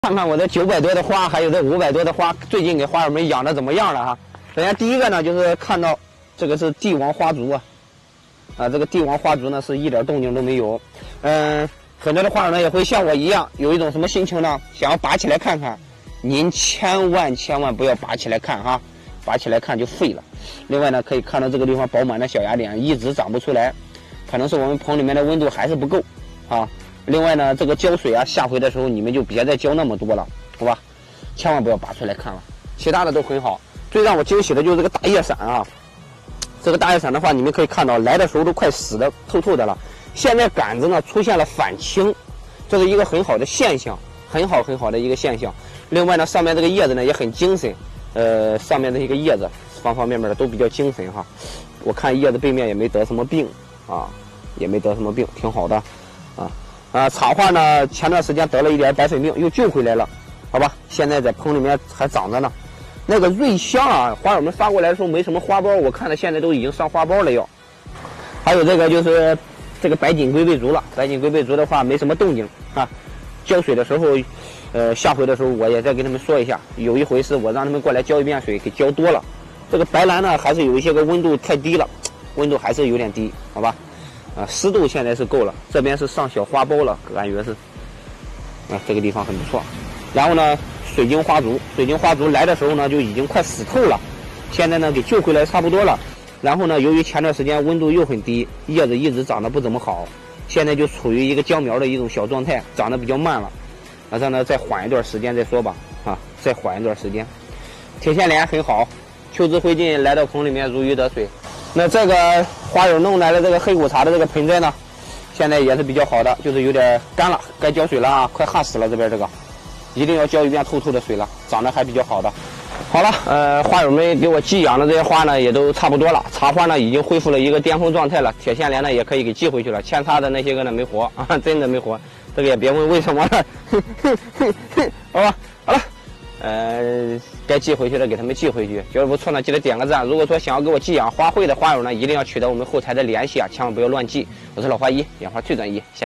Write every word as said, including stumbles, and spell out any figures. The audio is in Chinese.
看看我这九百多的花，还有这五百多的花，最近给花友们养的怎么样了哈？首先第一个呢，就是看到这个是帝王花烛啊，啊，这个帝王花烛呢是一点动静都没有。嗯，很多的花友呢也会像我一样，有一种什么心情呢？想要拔起来看看。您千万千万不要拔起来看哈，拔起来看就废了。另外呢，可以看到这个地方饱满的小芽点一直长不出来，可能是我们棚里面的温度还是不够啊。另外呢，这个浇水啊，下回的时候你们就别再浇那么多了，好吧？千万不要拔出来看了，其他的都很好。最让我惊喜的就是这个大叶伞啊，这个大叶伞的话，你们可以看到来的时候都快死的透透的了，现在杆子呢出现了反青，这是一个很好的现象，很好很好的一个现象。另外呢，上面这个叶子呢也很精神，呃，上面的一个叶子方方面面的都比较精神哈。我看叶子背面也没得什么病啊，也没得什么病，挺好的啊。啊，草花呢，前段时间得了一点白粉病，又救回来了，好吧？现在在棚里面还长着呢。那个瑞香啊，花友们发过来的时候没什么花苞，我看它现在都已经上花苞了要。还有这个就是这个白锦龟背竹了，白锦龟背竹的话没什么动静啊。浇水的时候，呃，下回的时候我也再跟他们说一下。有一回是我让他们过来浇一遍水，给浇多了。这个白兰呢，还是有一些个温度太低了，温度还是有点低，好吧？啊，湿度现在是够了，这边是上小花苞了，感觉是，啊，这个地方很不错。然后呢，水晶花烛，水晶花烛来的时候呢就已经快死透了，现在呢给救回来差不多了。然后呢，由于前段时间温度又很低，叶子一直长得不怎么好，现在就处于一个僵苗的一种小状态，长得比较慢了。马上呢再缓一段时间再说吧，啊，再缓一段时间。铁线莲很好，秋枝灰烬来到棚里面如鱼得水。那这个花友弄来的这个黑骨茶的这个盆栽呢，现在也是比较好的，就是有点干了，该浇水了啊，快旱死了这边这个，一定要浇一遍透透的水了，长得还比较好的。好了，呃，花友们给我寄养的这些花呢，也都差不多了，茶花呢已经恢复了一个巅峰状态了，铁线莲呢也可以给寄回去了，扦插的那些个呢没活啊，真的没活，这个也别问为什么了，好吧，好了。呃，该寄回去的给他们寄回去，觉得不错呢，记得点个赞。如果说想要给我寄养花卉的花友呢，一定要取得我们后台的联系啊，千万不要乱寄。我是老花一，养花最专一。